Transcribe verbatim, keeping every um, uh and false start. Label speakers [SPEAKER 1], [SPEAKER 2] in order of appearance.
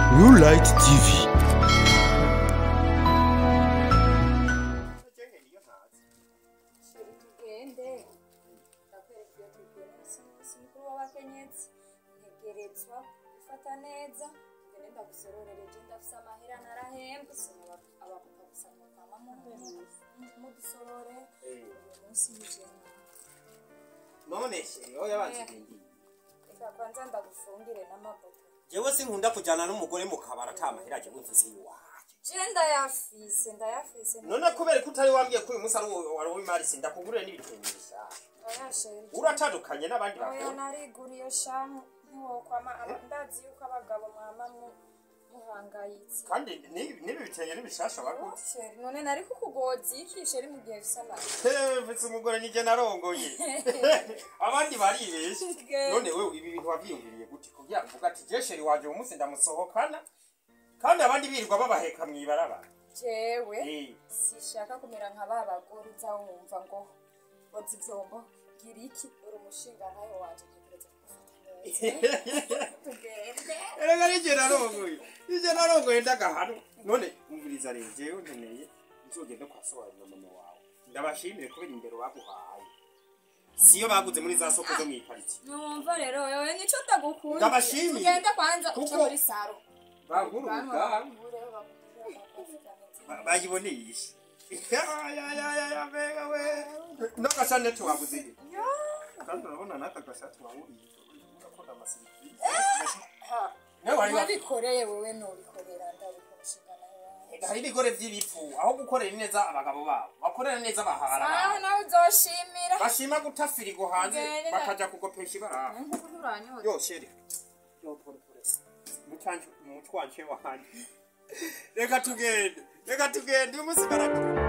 [SPEAKER 1] New Light T V.
[SPEAKER 2] None se oya bazigindi.
[SPEAKER 3] Eka kwanza ndagufungire n'amavuta.
[SPEAKER 2] Jewe sinkunda kujana n'umugore mu kabara tamahera je bumvise iwaje.
[SPEAKER 3] Je ndayafise ndayafise.
[SPEAKER 2] None kubera ko utari wambwiye ko uyu musi ari wari w'imari sindakugurire n'ibitengeza.
[SPEAKER 3] Oya sheri.
[SPEAKER 2] Uratandukanye n'abandi bagabo.
[SPEAKER 3] Oya nariguriye shamu ntiwokwama ndazi yuko abagabo mwama muhangayitse.
[SPEAKER 2] Kandi nibi bitenge n'ibishasha baguze.
[SPEAKER 3] Sheri none nari kukugozi iki sheri mu gihe bisa nabi.
[SPEAKER 2] Eh mfise umugore nije narongoye. Abandi baribeshe. None wewe ibi bintu wavyiyumviriye gute kugira mvuga ati je sheri waje umunsi ndamusohokana. Kandi abandi birirwa babaheka mwibaraba.
[SPEAKER 3] Jewe sishaka kumera nka babagore uzawumva ngo bozi vyombo giriki uri umushinga nayo waje tekereza kugufata. Tugende.
[SPEAKER 2] Erega nije narongoye. Nije narongoye ndagahano. None umviriza rero jewe nkeneye nzogende kwa sohari na mama wawe. Ndabashimire kubera imbere baguhaye. Siyo baguze muri za soko zo mwipariti.
[SPEAKER 3] Numva rero wewe nico ndagukunda.
[SPEAKER 2] Ndabashimire.
[SPEAKER 3] Tugende kwanza uca muri saro.
[SPEAKER 2] Baguruka. Bayiboneye ishi. Ya ya ya ya ya bega we. No kasane tuwaguze.
[SPEAKER 3] Yo.
[SPEAKER 2] Kandi urabona naka gashati wahuriye. Urakunda amasirivisi.
[SPEAKER 3] Ha.
[SPEAKER 2] Nawe wari
[SPEAKER 3] wabikoreye wewe no bikorera ndabikurushinga nayo.
[SPEAKER 2] Hari ibigore vy'ibipfu aho gukorera neza abagabo babo. Bakorera neza bahara.
[SPEAKER 3] Ah nawe uzoshimira.
[SPEAKER 2] Bashima gutafirigo hanze bakaja kugopesha ibara.
[SPEAKER 3] Nkukuranyo.
[SPEAKER 2] Yo sheri. Yo pole pole. Mutanju mutwanje wahanje. Reka tugende. Reka tugende umunsi barakuru.